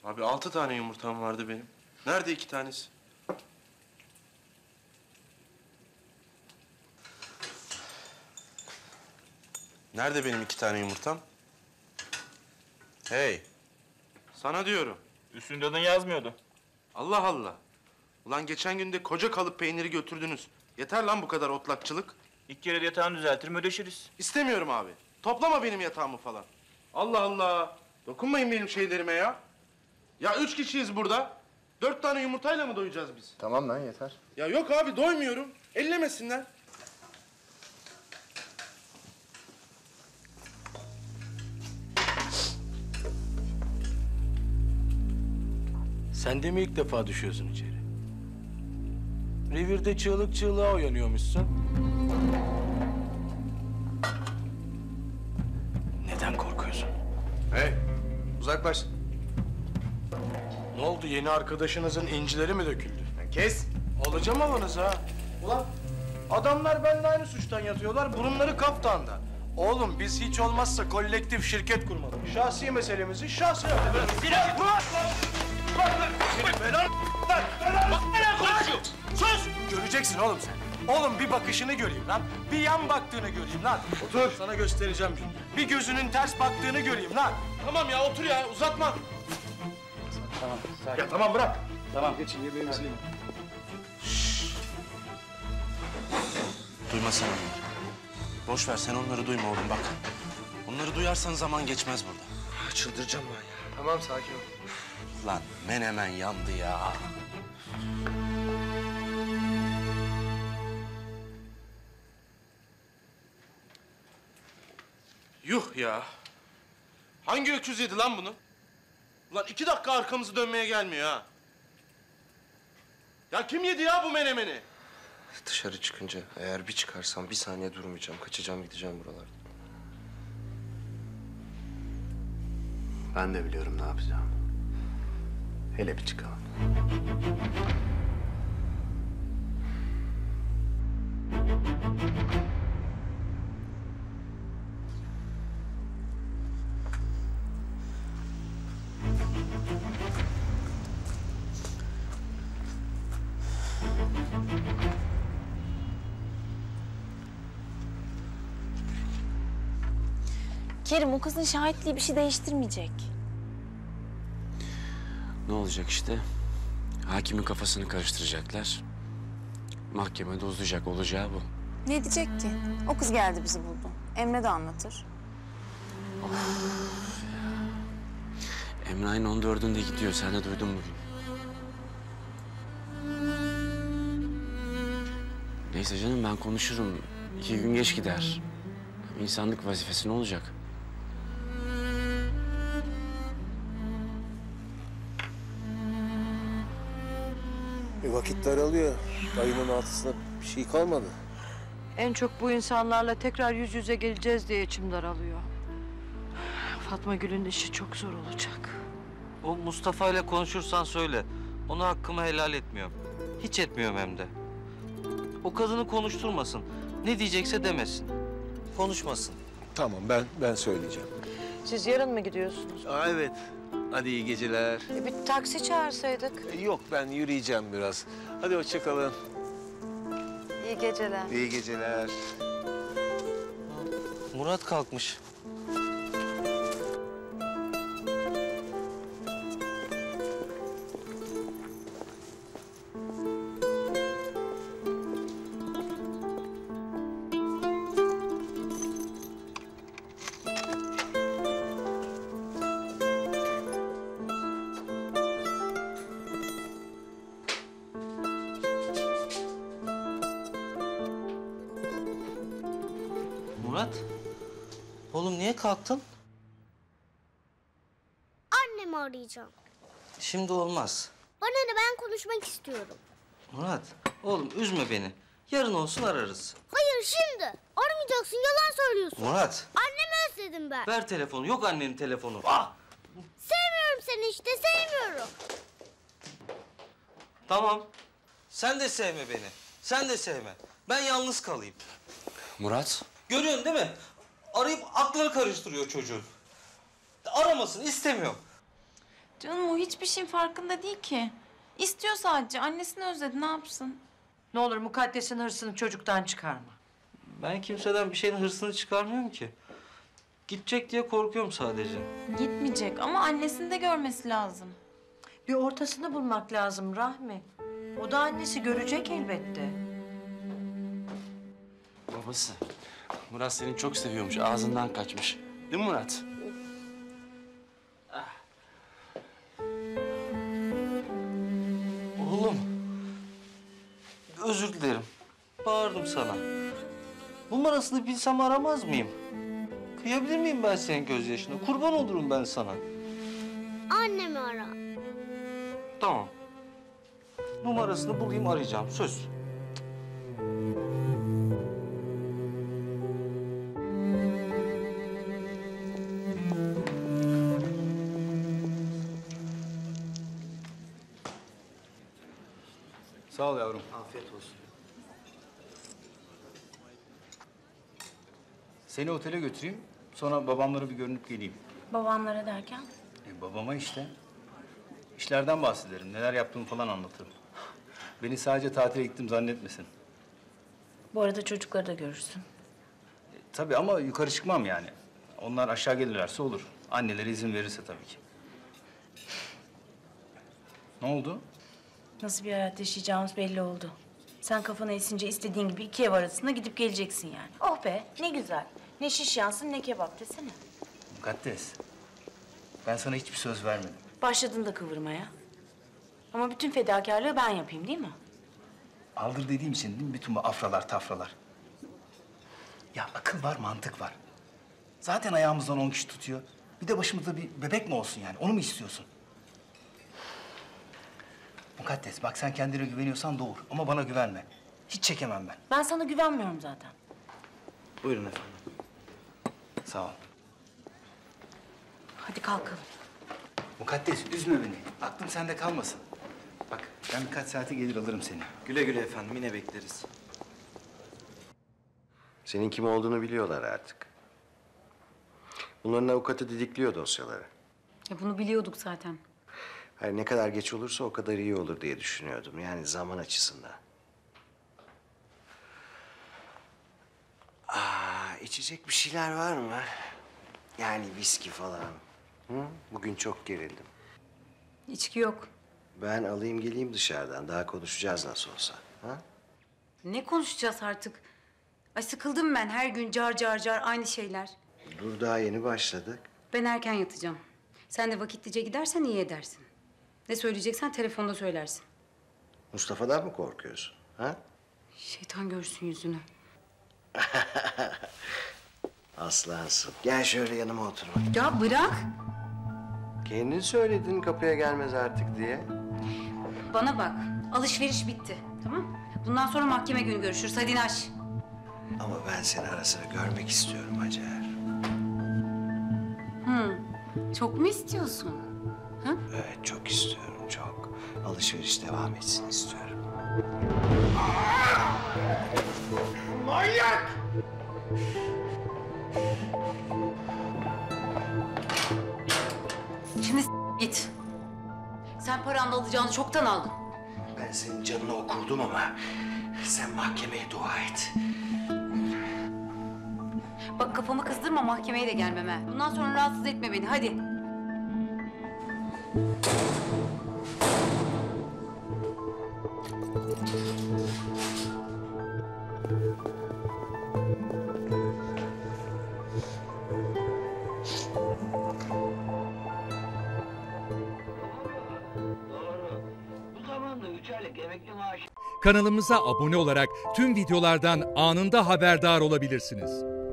Abi 6 tane yumurtam vardı benim. Nerede 2 tanesi? Nerede benim 2 tane yumurtam? Hey! Sana diyorum. Üstünde adın yazmıyordu. Allah Allah. Ulan geçen gün de koca kalıp peyniri götürdünüz. Yeter lan bu kadar otlakçılık. İlk kere de yatağını düzeltirim, ödeşiriz. İstemiyorum abi. Toplama benim yatağımı falan. Allah Allah. Dokunmayın benim şeylerime ya. Ya 3 kişiyiz burada. 4 tane yumurtayla mı doyacağız biz? Tamam lan yeter. Ya yok abi doymuyorum. Ellemesinler. Sen de mi ilk defa düşüyorsun içeri? Revirde çığlık çığlığa uyanıyormuşsun. Neden korkuyorsun? Hey uzaklaş. Ne oldu, yeni arkadaşınızın incileri mi döküldü? Kes. Alacağım havanızı ha. Ulan adamlar benimle aynı suçtan yatıyorlar, burunları kaftanda. Oğlum biz hiç olmazsa kolektif şirket kurmadık. Şahsi meselemizi şahsi halledelim. Sinan! Neler konuşuyor? Sus! Göreceksin oğlum sen. Oğlum bir bakışını göreyim lan. Bir yan baktığını göreyim lan. Otur. Sana göstereceğim şimdi. Bir gözünün ters baktığını göreyim lan. Tamam ya otur ya uzatma. Tamam sakin. Ya tamam bırak. Tamam geçin yemeğimizi yiyin. Duymasana onları. Boş ver sen onları duyma oğlum bak. Onları duyarsan zaman geçmez burada. Çıldıracağım ben ya. Tamam sakin ol. Lan menemen yandı ya. Yuh ya. Hangi öküz yedi lan bunu? Ulan 2 dakika arkamızı dönmeye gelmiyor ha. Ya kim yedi ya bu menemeni? Dışarı çıkınca eğer bir çıkarsam bir saniye durmayacağım. Kaçacağım gideceğim buralardan. Ben de biliyorum ne yapacağım. Hele bir çıkalım. Kerim, o kızın şahitliği bir şey değiştirmeyecek. Ne olacak işte? Hakimin kafasını karıştıracaklar. Mahkemede uzayacak, olacağı bu. Ne diyecek ki? O kız geldi bizi buldu. Emre de anlatır. Emre ayın 14'ünde gidiyor, sen de duydun bugün. Neyse canım, ben konuşurum. 2 gün geç gider. İnsanlık vazifesi ne olacak? Vakit daralıyor. Ayının altısında bir şey kalmadı. En çok bu insanlarla tekrar yüz yüze geleceğiz diye içim daralıyor. Fatma Gül'ün işi çok zor olacak. O Mustafa ile konuşursan söyle. Ona hakkımı helal etmiyorum. Hiç etmiyorum hem de. O kadını konuşturmasın. Ne diyecekse demesin. Konuşmasın. Tamam ben söyleyeceğim. Siz yarın mı gidiyorsunuz? Evet. Hadi iyi geceler. Bir taksi çağırsaydık. Yok ben yürüyeceğim biraz. Hadi hoşça kalın. İyi geceler. İyi geceler. Murat kalkmış. Murat, oğlum niye kalktın? Annemi arayacağım. Şimdi olmaz. Bana ne, ben konuşmak istiyorum. Murat, oğlum üzme beni. Yarın olsun ararız. Hayır şimdi. Aramayacaksın, yalan söylüyorsun. Murat, Annemi özledim ben. ver telefonu. Yok annenin telefonu. Ah! Sevmiyorum seni işte, sevmiyorum. Tamam. Sen de sevme beni. Sen de sevme. Ben yalnız kalayım. Murat, Görüyorsun değil mi? Arayıp aklını karıştırıyor çocuğun. Aramasın istemiyorum. Canım o hiçbir şeyin farkında değil ki. İstiyor sadece. Annesini özledi. Ne yapsın? Ne olur Mukaddes'in hırsını çocuktan çıkarma. Ben kimseden bir şeyin hırsını çıkarmıyorum ki. Gidecek diye korkuyorum sadece. Gitmeyecek ama annesini de görmesi lazım. Bir ortasını bulmak lazım Rahmi. O da annesi görecek elbette. Babası. Murat seni çok seviyormuş. Ağzından kaçmış. Değil mi Murat? Oğlum. Özür dilerim. Bağırdım sana. Numarasını bilsem aramaz mıyım? Kıyabilir miyim ben senin gözyaşına? Kurban olurum ben sana. Annemi ara. Tamam. Numarasını bulayım arayacağım. Söz. Sağ ol yavrum. Afiyet olsun. Seni otele götüreyim. Sonra babamlara bir görünüp geleyim. Babamlara derken? Babama işte. İşlerden bahsederim. Neler yaptığımı falan anlatırım. Beni sadece tatile gittim zannetmesin. Bu arada çocukları da görürsün. Tabii ama yukarı çıkmam yani. Onlar aşağı gelirlerse olur. Anneleri izin verirse tabii ki. Ne oldu? Nasıl bir hayat yaşayacağımız belli oldu. Sen kafana esince istediğin gibi 2 ev arasında gidip geleceksin yani. Oh be ne güzel. Ne şiş yansın ne kebap desene. Mukaddes. Ben sana hiçbir söz vermedim. Başladın da kıvırmaya. Ama bütün fedakarlığı ben yapayım değil mi? Aldır dediğim için değil mi bütün bu afralar tafralar? Ya akıl var, mantık var. Zaten ayağımızdan 10 kişi tutuyor. Bir de başımızda bir bebek mi olsun yani? Onu mu istiyorsun? Mukaddes bak sen kendine güveniyorsan doğur ama bana güvenme. Hiç çekemem ben. Ben sana güvenmiyorum zaten. Buyurun efendim. Sağ ol. Hadi kalkalım. Mukaddes üzme beni. Aklım sende kalmasın. Bak ben birkaç saate gelir alırım seni. Güle güle efendim. Yine bekleriz. Senin kim olduğunu biliyorlar artık. Bunların avukatı didikliyor dosyaları. Bunu biliyorduk zaten. Hayır, ne kadar geç olursa o kadar iyi olur diye düşünüyordum. Yani zaman açısından. İçecek bir şeyler var mı? Yani viski falan. Hı? Bugün çok gerildim. İçki yok. Ben alayım geleyim dışarıdan. Daha konuşacağız nasıl olsa. Ha? Ne konuşacağız artık? Ay sıkıldım ben her gün car car car aynı şeyler. Dur daha yeni başladık. Ben erken yatacağım. Sen de vakitlice gidersen iyi edersin. Ne söyleyeceksen telefonda söylersin. Mustafa'dan mı korkuyorsun? Ha? Şeytan görsün yüzünü. Aslansın. Gel şöyle yanıma otur. Ya bırak. Kendin söyledin kapıya gelmez artık diye. Bana bak. Alışveriş bitti. Tamam mı? Bundan sonra mahkeme günü görüşürüz. Hadi naş. Ama ben seni ara sıra görmek istiyorum Hacer. Çok mu istiyorsun? Evet çok istiyorum çok. Alışveriş devam etsin istiyorum. Manyak! Şimdi git. Sen paranla alacağını çoktan aldın. Ben senin canını okurdum ama sen mahkemeye dua et. Bak kafamı kızdırma mahkemeye de gelmem ha. Bundan sonra rahatsız etme beni hadi. Kanalımıza abone olarak tüm videolardan anında haberdar olabilirsiniz.